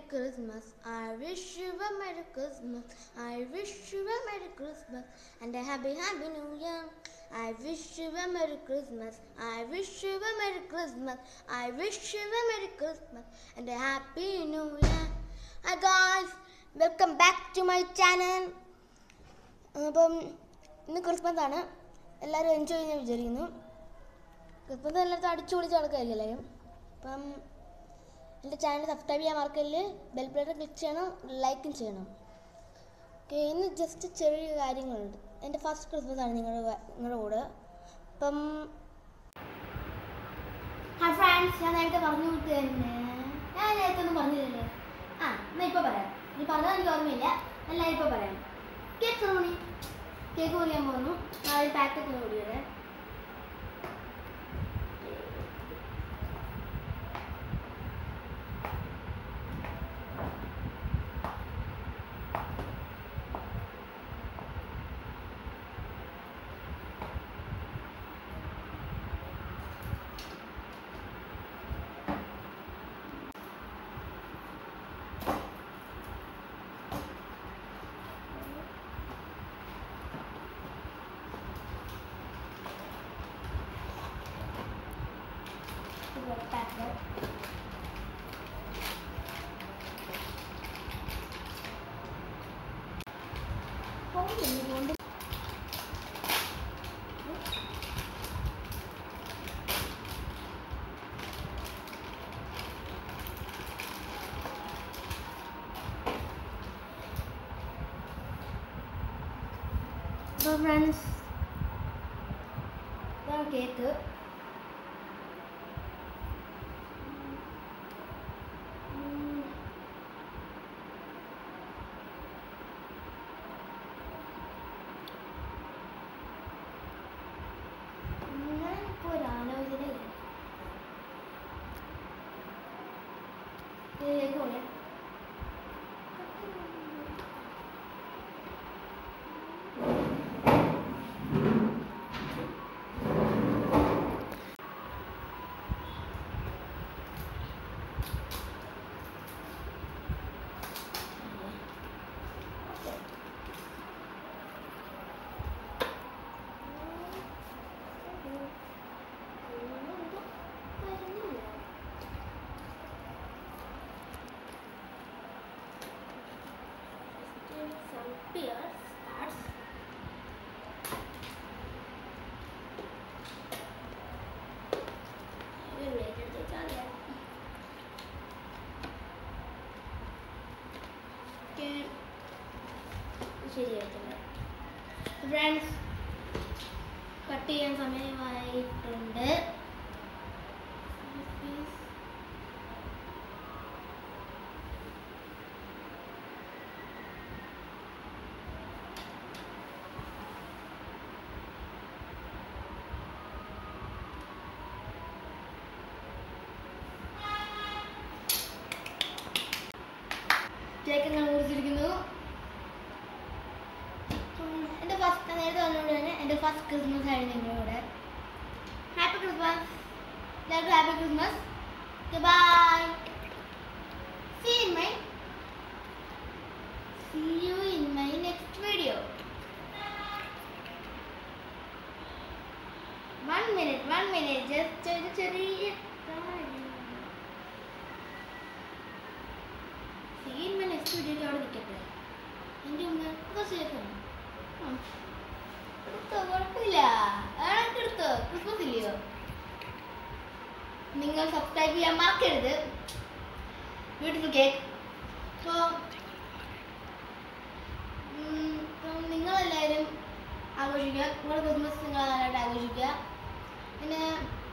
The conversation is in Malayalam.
Christmas. I wish you a Merry Christmas. I wish you a Merry Christmas and a happy New Year. I wish you a Merry Christmas. I wish you a Merry Christmas. I wish you a Merry Christmas and a happy New Year. Hi guys, welcome back to my channel. ഇന്ന് ക്രിസ്മസ് ആണ്. എല്ലാവരും എൻജോയ് ചെയ്യാൻ വിചാരിക്കുന്നു. ക്രിസ്മസ് എല്ലായിടത്തും അടിച്ചു പൊളിച്ച് നടക്കുകയല്ലേ എല്ലാവരും. അപ്പം എൻ്റെ ചാനൽ സബ്സ്ക്രൈബ് ചെയ്യാൻ മറക്കല്ല്, ബെൽ ബട്ടൺ ക്ലിക്ക് ചെയ്യണം, ലൈക്കും ചെയ്യണം. ഓക്കെ, ഇന്ന് ജസ്റ്റ് ചെറിയ കാര്യങ്ങളുണ്ട്. എൻ്റെ ഫസ്റ്റ് ക്രിസ്മസ് ആണ് നിങ്ങളുടെ കൂടെ. അപ്പം ഹായ് ഫ്രണ്ട്സ്, ഞാൻ നേരത്തെ പറഞ്ഞു വിട്ട് തന്നെ. ഞാൻ നേരത്തെ ഒന്നും പറഞ്ഞില്ലല്ലോ. എന്നാൽ ഇപ്പോൾ പറയാം. ഇനി പറഞ്ഞാൽ എനിക്ക് ഓർമ്മയില്ല. എല്ലാം ഇപ്പോൾ പറയാം. കേക്ക് സെറമണി, കേക്ക് മുറിയാൻ പോകുന്നു. ആ ഒരു പാക്കറ്റ് കൂടിയത്. So friends, ഇതാണ് കേക്ക്. ഞാനിപ്പോൾ ഒരു ആലോചനയില്ല. കേക്ക് പറയാം. ശരിയായിട്ടില്ല ഫ്രണ്ട്സ്. കട്ട് ചെയ്യാൻ സമയമായിട്ടുണ്ട്. കേക്ക് ഞാൻ മുറിച്ചിരിക്കുന്നു. നേരത്തെ വന്നതുകൊണ്ട് തന്നെ എൻ്റെ ഫസ്റ്റ് ക്രിസ്മസ് ആയിരുന്നു നിങ്ങളുടെ കൂടെ. ഹാപ്പി ക്രിസ്മസ്, എല്ലാവർക്കും happy Christmas. Bye. See you in my next video. One minute, just ഒരു ചെറിയ See you in my next video. അവിടെ നിൽക്കട്ടെ. എൻ്റെ ഉമ്മ കുറച്ച് കേൾക്കണം. കുഴപ്പമില്ല, എടുത്തോ. ക്രിസ്മസ് ഇല്ലയോ? നിങ്ങൾ സബ്സ്ക്രൈബ് ചെയ്യാൻ മറക്കരുത്. Beautiful cake. അപ്പോൾ നിങ്ങളെല്ലാവരും ആഘോഷിക്കുക. നിങ്ങളുടെ ക്രിസ്മസ് നിങ്ങൾ നല്ലതായിട്ട് ആഘോഷിക്കുക. പിന്നെ